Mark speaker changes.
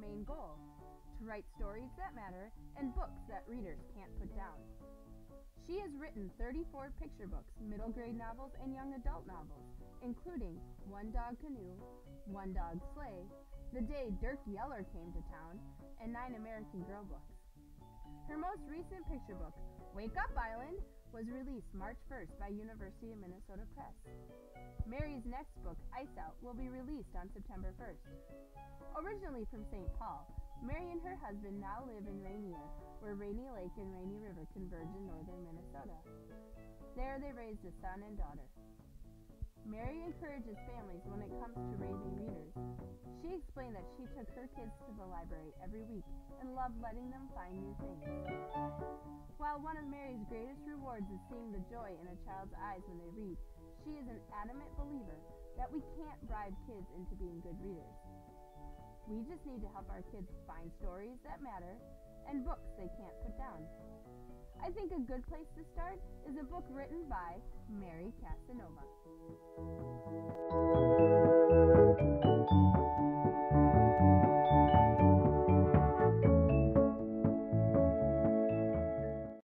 Speaker 1: main goal: to write stories that matter and books that readers can't put down. She has written 34 picture books, middle grade novels, and young adult novels, including One Dog Canoe, One Dog Sleigh, The Day Dirk Yeller Came to Town, and 9 American Girl books. Her most recent picture book, Wake Up Island, was released March 1st by University of Minnesota Press. Mary's next book, Ice Out, will be released on September 1st. Originally from St. Paul, Mary and her husband now live in Rainier, where Rainy Lake and Rainy River converge in northern Minnesota. There they raised a son and daughter. Mary encourages families when it comes to raising readers. She explained that she took her kids to the library every week and loved letting them find new things. While one of Mary's greatest rewards is seeing the joy in a child's eyes when they read, she is an adamant believer that we can't bribe kids into being good readers. We just need to help our kids find stories that matter and books they can't put down. I think a good place to start is a book written by Mary Casanova.